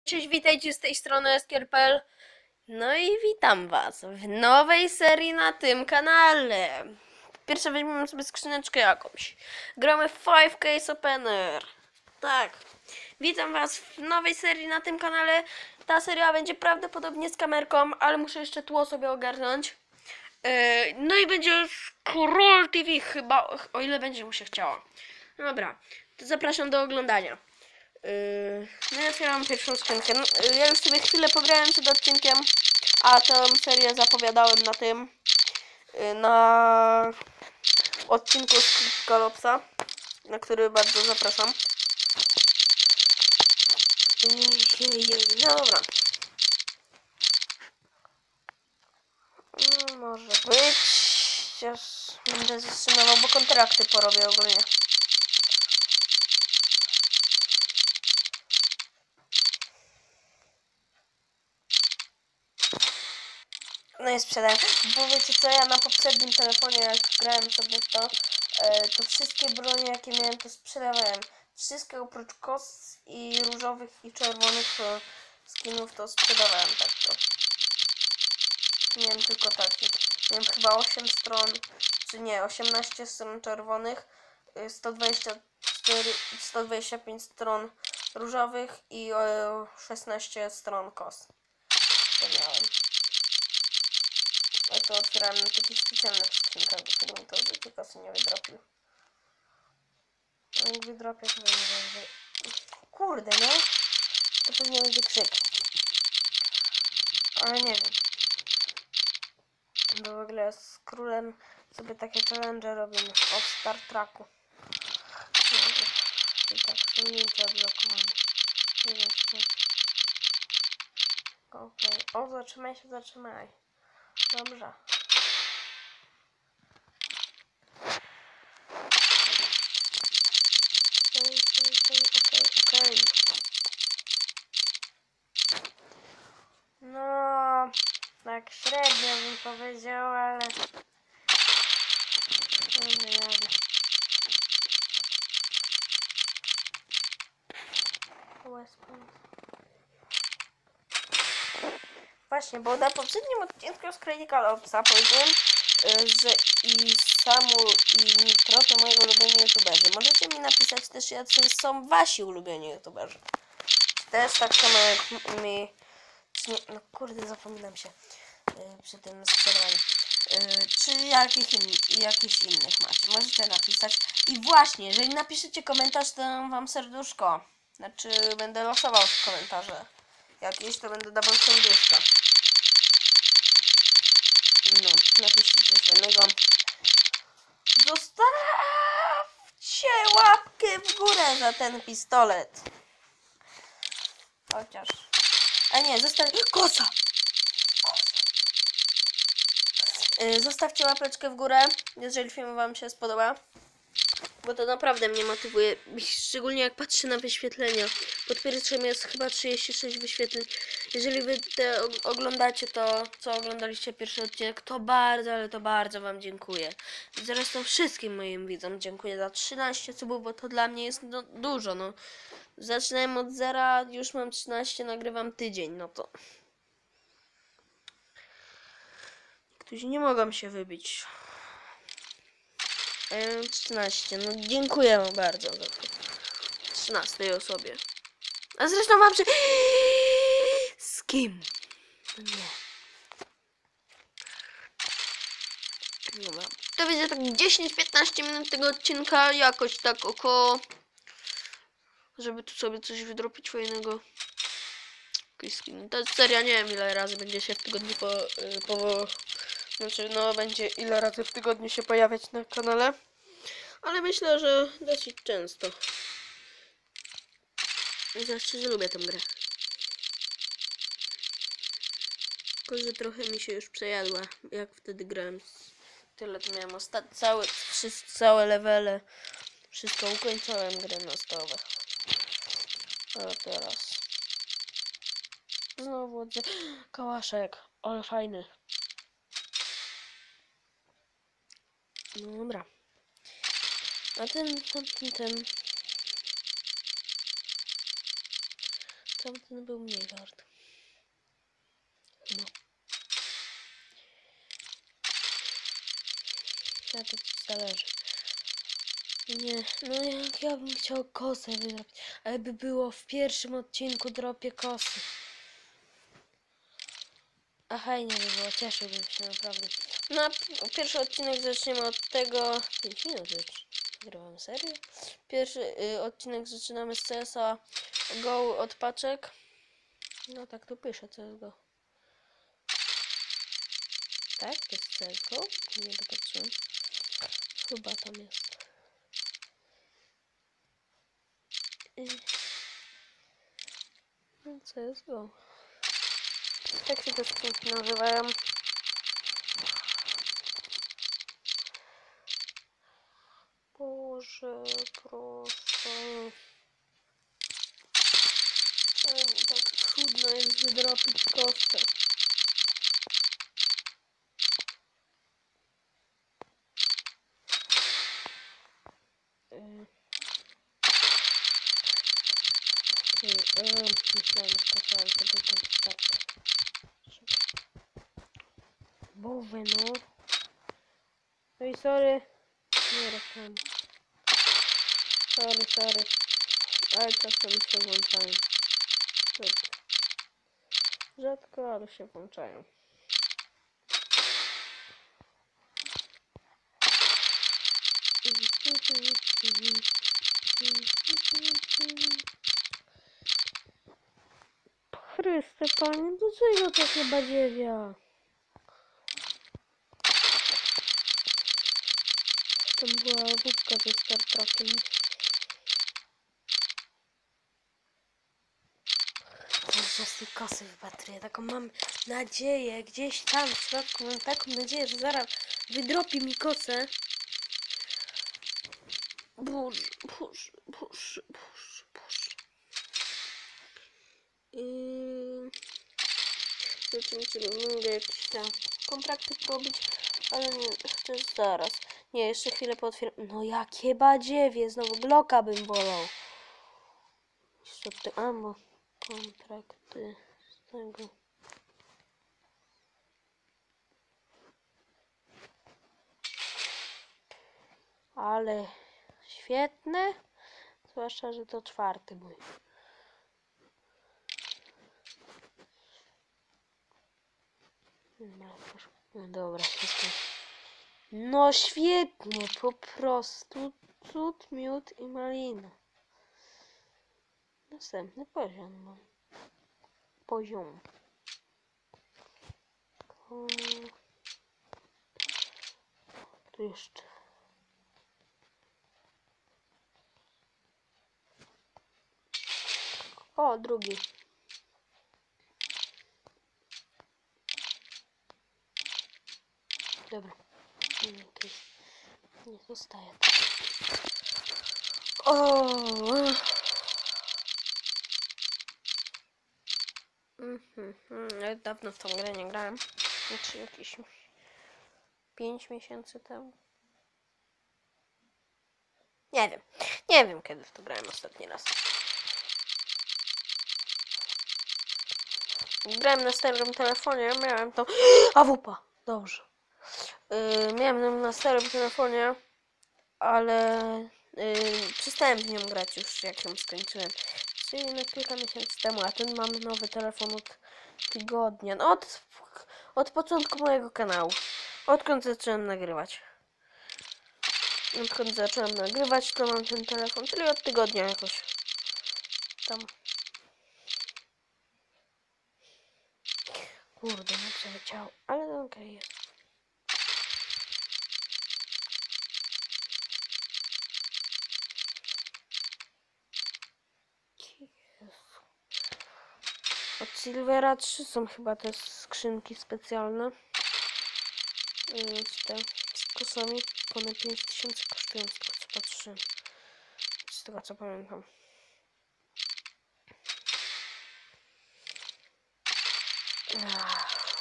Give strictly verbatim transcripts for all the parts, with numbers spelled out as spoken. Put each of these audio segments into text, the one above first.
Cześć, witajcie z tej strony Eskierpel. No i witam was w nowej serii na tym kanale. Pierwsze weźmiemy sobie skrzyneczkę jakąś. Gramy w five Case Opener. Tak. Witam was w nowej serii na tym kanale. Ta seria będzie prawdopodobnie z kamerką, ale muszę jeszcze tło sobie ogarnąć. Yy, no i będzie Król T V chyba, o ile będzie mu się chciało. No dobra, to zapraszam do oglądania. Yy, no i otwieram pierwszą skrzynkę. No, yy, ja już sobie chwilę pograłem przed odcinkiem, a tę serię zapowiadałem na tym, yy, na odcinku z Galopsa, na który bardzo zapraszam. Yy, no dobra. No, może być. Chociaż będę zatrzymywał, bo kontrakty porobię ogólnie. No i sprzedałem. Bo wiecie co, ja na poprzednim telefonie, jak grałem sobie w to, e, to wszystkie bronie, jakie miałem, to sprzedawałem. Wszystkie oprócz kos i różowych i czerwonych to skinów to sprzedawałem tak to. Miałem tylko taki. Miałem chyba osiem stron, czy nie, osiemnaście stron czerwonych, sto dwadzieścia cztery, sto dwadzieścia pięć stron różowych i e, szesnaście stron kos. To miałem. Ja to otwierałem na takich specjalnych skrzynkach, do tego mi to do kasy nie wydropił. No jak wydropię, to nie będzie... Kurde, no! To pewnie będzie krzyk. Ale nie wiem. Bo w ogóle z królem sobie takie challenge robimy o Star Treku. I tak, osiągnięcie odblokowane. Nie wiem, czy... Okej. Okay. O, zatrzymaj się, zatrzymaj. Dobrze. Okej, okej, okej. No, tak średnio bym powiedział, ale... Dobra, jadę. Właśnie, bo na poprzednim odcinku z Critical Opsa powiedziałem, że i Samu i Nitro to moi ulubieni youtuberzy. Możecie mi napisać też, jacy są wasi ulubieni youtuberzy. Też tak samo jak mi... Nie, no kurde, zapominam się yy, przy tym sprzedawaniu. Yy, czy jakich in, jakichś innych macie? Możecie napisać. I właśnie, jeżeli napiszecie komentarz, to dam wam serduszko. Znaczy, będę losował w komentarze. Jakieś, to będę dawał serduszka. No, napiszcie coś fajnego. Zostawcie łapkę w górę za ten pistolet. Chociaż... A nie, zostawcie... Kosa! Yy, zostawcie łapeczkę w górę, jeżeli film wam się spodoba. Bo to naprawdę mnie motywuje, szczególnie jak patrzę na wyświetlenia. Pod pierwszym jest chyba trzydzieści sześć wyświetleń. Jeżeli wy te oglądacie to, co oglądaliście pierwszy odcinek, to bardzo, ale to bardzo wam dziękuję. Zresztą wszystkim moim widzom dziękuję za trzynaście subów, bo to dla mnie jest no, dużo. No. Zaczynałem od zera, już mam trzynaście, nagrywam tydzień, no to... Którzy nie mogą się wybić. A ja mam trzynaście. No dziękuję wam bardzo za to. trzynastej osobie. A zresztą wam przy... Z kim? Nie. Dobra. To będzie tak dziesięć piętnaście minut tego odcinka. Jakoś tak około... Żeby tu sobie coś wydropić fajnego. Ta seria nie wiem ile razy będzie się w tygodniu po... po... Znaczy no będzie ile razy w tygodniu się pojawiać na kanale. Ale myślę, że dosyć często. Ja szczerze lubię tę grę. Tylko, że trochę mi się już przejadła, jak wtedy grałem. Tyle to miałem ostatnio, całe, wszystko, całe levele. Wszystko ukończyłem gry na stałe. A teraz... Znowu odze... Kałaszek, ale fajny. No dobra. A ten, ten, ten, ten... tamten był mniej wart. Chyba. Na to ci zależy. Nie, no jak ja bym chciał kosę wydropić, ale by było w pierwszym odcinku dropię kosy. A fajnie by było, cieszyłbym się naprawdę. No, pierwszy odcinek zaczniemy od tego... pięć minut już nagrywam, serio? Pierwszy y, odcinek zaczynamy z C S a Go od paczek. No tak tu pisze C S Go. Tak? To jest C S Go? Nie dopatrzyłem. Chyba tam jest. Y. No, C S Go. Tak się te skrzynki nazywają. Boże, proszę. Czemu tak trudno jest wydropić kostę? Yy. Yy, myślałem, że posłałem sobie ten start. Bowy, no. No i sorry. Nie reklam. Sorry, sorry. Ale czasem się włączają. Rzadko. Rzadko, ale się włączają. Chryste, panie, do czego takie badziewia? To była wódka ze Star Trekiem. Cały z tej kasy wypatruję. Taką mam nadzieję, gdzieś tam w środku mam taką nadzieję, że zaraz wydropi mi kosę. Boże, boże, boże, boże, boże. Yy... Zobaczymy, czy mogę jakieś tam kontrakty robić, ale nie, to jest zaraz. Nie, jeszcze chwilę pootwieram. No jakie badziewie, znowu Glocka bym wolał. Jeszcze te ammo, kontrakty z tego. Ale świetne, zwłaszcza, że to czwarty mój. No dobra, wszystko. No świetnie, po prostu cud, miód i malina. Następny poziom mam. Poziom. O, tu jeszcze. O, drugi. Dobra. Nie, nie zostaje. O. Mhm. Ja dawno w tą grę nie grałem. Znaczy jakieś pięć miesięcy temu. Nie wiem. Nie wiem, kiedy w to grałem ostatni raz. Grałem na starym telefonie, miałem to... A W P! Dobrze. Yy, miałem na starym telefonie, ale yy, przestałem w nią grać już, jak ją skończyłem. Czyli na kilka miesięcy temu, a ten mam nowy telefon od tygodnia. No od, od początku mojego kanału. Odkąd zacząłem nagrywać. Odkąd zacząłem nagrywać, to mam ten telefon, czyli od tygodnia jakoś. Tam. Kurde, no przeleciało, ale okej okay jest. Od Silvera trzy są chyba te skrzynki specjalne. Yy, te z kosami. One pięć tysięcy kosztują, z tego co patrzyłem. Z tego co pamiętam. Ach.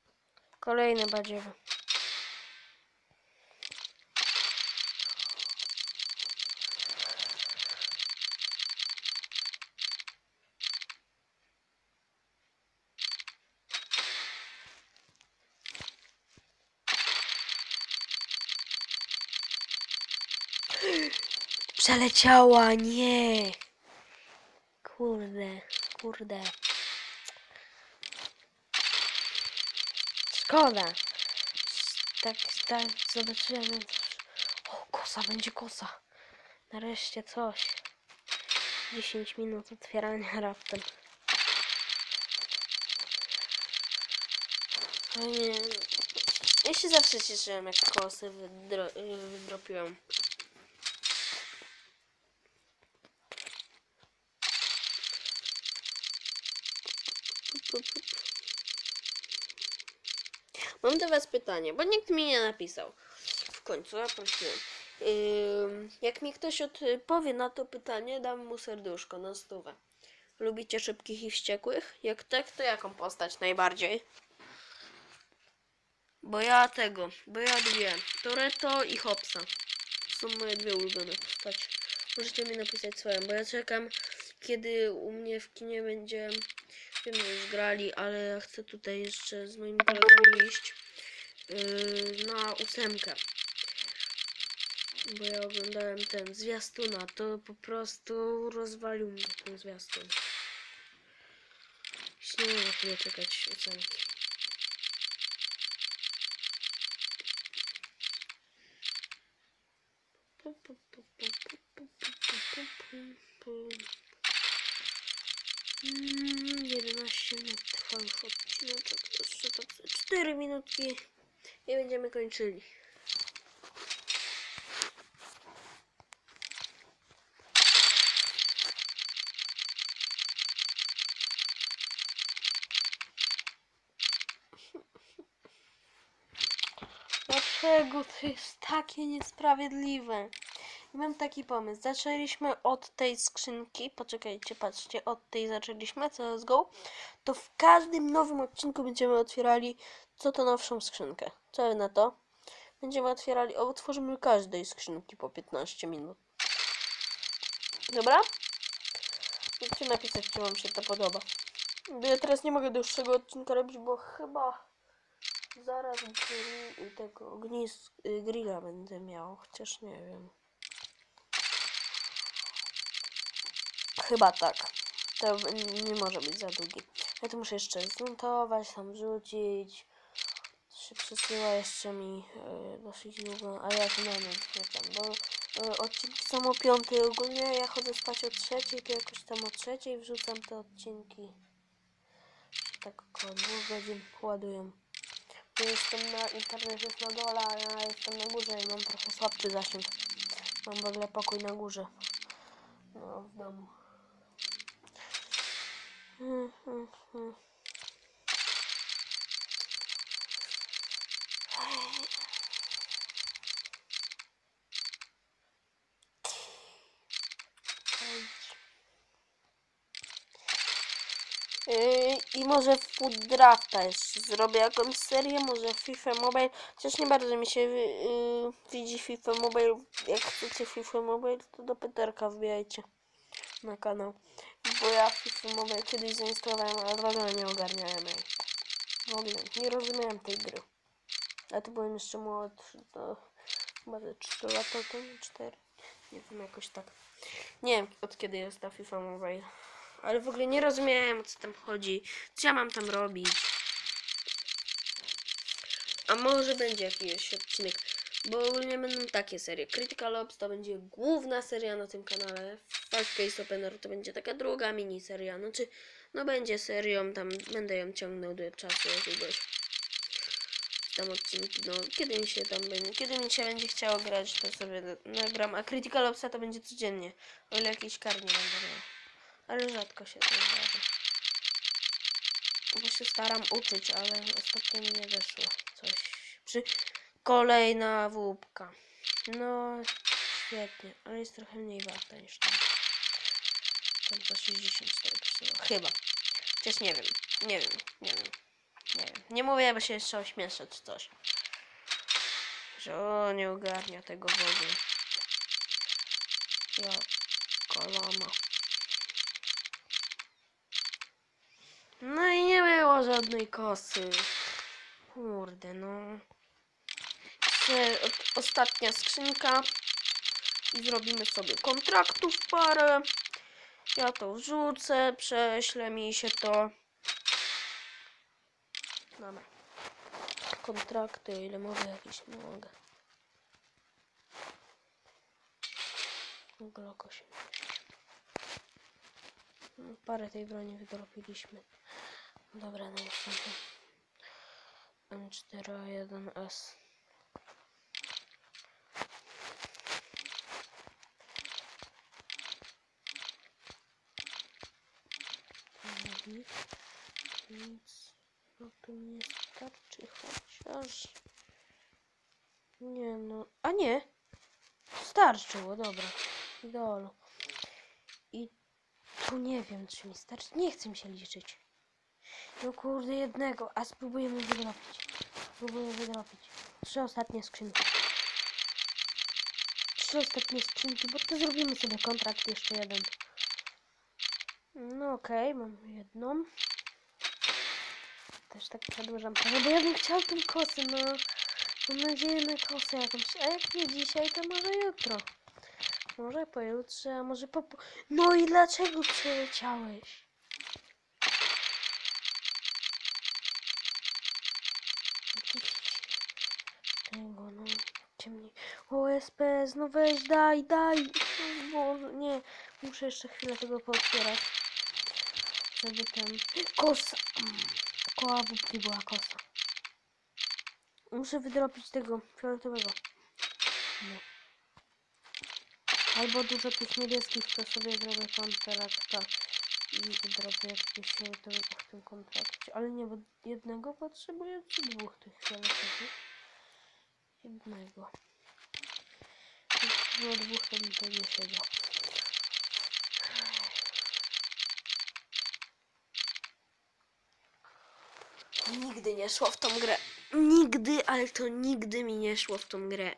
Kolejne badziewy. Przeleciała, nie. Kurde, kurde. Szkoda. Tak, tak, zobaczyłem. O, kosa, będzie kosa. Nareszcie coś. dziesięć minut otwierania raptem. Nie. Ja się zawsze cieszyłem, jak kosy wydro wydropiłem. Mam do was pytanie, bo nikt mi nie napisał. W końcu, ja prosiłem. Yy, jak mi ktoś odpowie na to pytanie, dam mu serduszko na stówę. Lubicie szybkich i wściekłych? Jak tak, to jaką postać najbardziej? Bo ja tego, bo ja dwie. Toretto i Hopsa. Są moje dwie ulubione postacie. Możecie mi napisać swoją, bo ja czekam, kiedy u mnie w kinie będzie... Wiem, że już grali, ale ja chcę tutaj jeszcze z moimi kolegami iść yy, na ósemkę. Bo ja oglądałem ten zwiastuna, to po prostu rozwalił mnie ten zwiastun. Już nie wiem, chwilę czekać ósemki. Mm, jedenaście minut trwa już odcinek, jeszcze tak cztery minutki i będziemy kończyli. Dlaczego to jest takie niesprawiedliwe? I mam taki pomysł. Zaczęliśmy od tej skrzynki. Poczekajcie, patrzcie, od tej zaczęliśmy. Co let's go. To w każdym nowym odcinku będziemy otwierali co to nowszą skrzynkę. Co wy na to? Będziemy otwierali, otworzymy każdej skrzynki po piętnaście minut. Dobra? Możecie napisać, czy wam się to podoba. Bo ja teraz nie mogę dłuższego odcinka robić, bo chyba zaraz grill, tego ognis, grilla będę miał, chociaż nie wiem. Chyba tak. To nie może być za długi. Ja to muszę jeszcze zmontować, tam wrzucić. To się przesyła jeszcze mi yy, dosyć długo, a ja to na noc wrzucam, bo yy, odcinki są o piątej ogólnie, ja chodzę spać o trzeciej, to jakoś tam o trzeciej wrzucam te odcinki. Tak około dwóch godzin ładują. Ja jestem na internet jest na dole, a ja jestem na górze i mam trochę słabszy zasięg. Mam w ogóle pokój na górze. No, w domu. Hmm, hmm, hmm. Yy, I może Food Drafta jeszcze zrobię jakąś serię, może FIFA Mobile, chociaż nie bardzo mi się yy, widzi FIFA Mobile. Jak chcecie FIFA Mobile, to do Peterka wbijajcie na kanał, bo ja FIFA Mobile kiedyś zainstalowałem, ale w ogóle nie ogarniałem jej. W ogóle nie rozumiałem tej gry. A to byłem jeszcze młodszy, to chyba ze trzy lata temu, cztery, nie wiem, jakoś tak. Nie wiem, od kiedy jest ta FIFA Mobile. Ale w ogóle nie rozumiałem, o co tam chodzi. Co ja mam tam robić? A może będzie jakiś odcinek. Bo ogólnie będą takie serie. Critical Ops to będzie główna seria na tym kanale. five Case Opener to będzie taka druga miniseria. Znaczy, no będzie serią, tam będę ją ciągnął do czasu jakiegoś. Tam odcinki, no kiedy mi się tam będzie, kiedy mi się będzie chciało grać, to sobie nagram. A Critical Opsa to będzie codziennie. O ile jakiś kar nie będę miał. Ale rzadko się to zdarza. Bo się staram uczyć, ale ostatnio mi nie wyszło coś. Przy... Kolejna wódka. No, świetnie, ale jest trochę mniej warta niż tam. Tam to sześćdziesiąt cztery kosztowało. Chyba. Chociaż nie wiem. Nie wiem. Nie wiem. Nie wiem. Nie mówię, bo się jeszcze ośmieszę czy coś. Że o, nie ogarnia tego w ogóle. Ja kolama. No i nie było żadnej kosy. Kurde, no. Ostatnia skrzynka. i zrobimy sobie kontraktów parę. Ja to wrzucę, prześlę mi się to. Dobra. Kontrakty, ile mogę jakieś? Nie mogę. Glock osiemdziesiąt. Parę tej broni wydropiliśmy. Dobra, no następny. M cztery A jeden S. Nic, nic. No to nie starczy chociaż. Nie no. A nie! Starczyło, dobra. Idolo. I tu nie wiem, czy mi starczy. Nie chcę mi się liczyć. No kurde, jednego. A spróbujemy wydropić. Spróbuję wydropić. Trzy ostatnie skrzynki. Trzy ostatnie skrzynki, bo to zrobimy sobie kontrakt jeszcze jeden. No okej, okay, mam jedną. Też tak przedłużam. No bo ja bym chciał tą kosę, no. Mam nadzieję na kosę jakąś. A jak nie dzisiaj, to może jutro. Może pojutrze, a może po... No i dlaczego przeleciałeś? Tego, no. Ciemniej. O, S P S, no weź, daj, daj. O Boże, nie. Muszę jeszcze chwilę tego pootwierać. Żeby ten... Kosa! Koła bubki była kosa. Muszę wydropić tego fioletowego. No. Albo dużo tych niebieskich, to sobie zrobię kontrakta i wydropię jakiegoś fioletowego w tym kontrakcie. Ale nie, bo jednego potrzebuję, czy dwóch tych fioletowych? Jednego. Jeśli było dwóch, to bym pewnie siedział. Nigdy nie szło w tą grę. Nigdy, ale to nigdy mi nie szło w tą grę.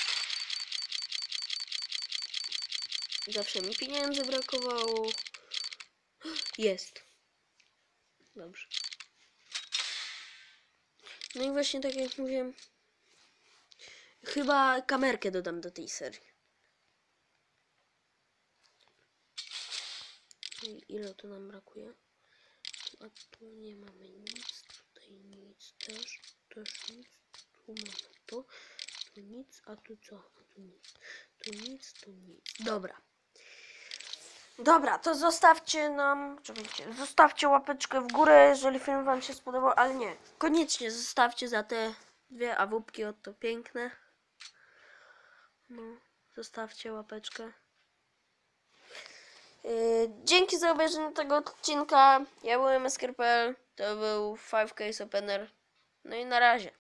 Zawsze mi pieniędzy brakowało. Jest. Dobrze. No i właśnie tak jak mówiłem, chyba kamerkę dodam do tej serii. I ile tu nam brakuje? A tu nie mamy nic, tutaj nic też, też nic. Tu mamy to, tu nic, a tu co? Tu nic, tu nic, tu nic. Dobra. Dobra, to zostawcie nam, czekajcie, zostawcie łapeczkę w górę, jeżeli film wam się spodobał, ale nie, koniecznie zostawcie za te dwie awupki, oto piękne. No, zostawcie łapeczkę. Yy, dzięki za obejrzenie tego odcinka. Ja byłem Esker kropka pe el, to był five case Opener. No i na razie.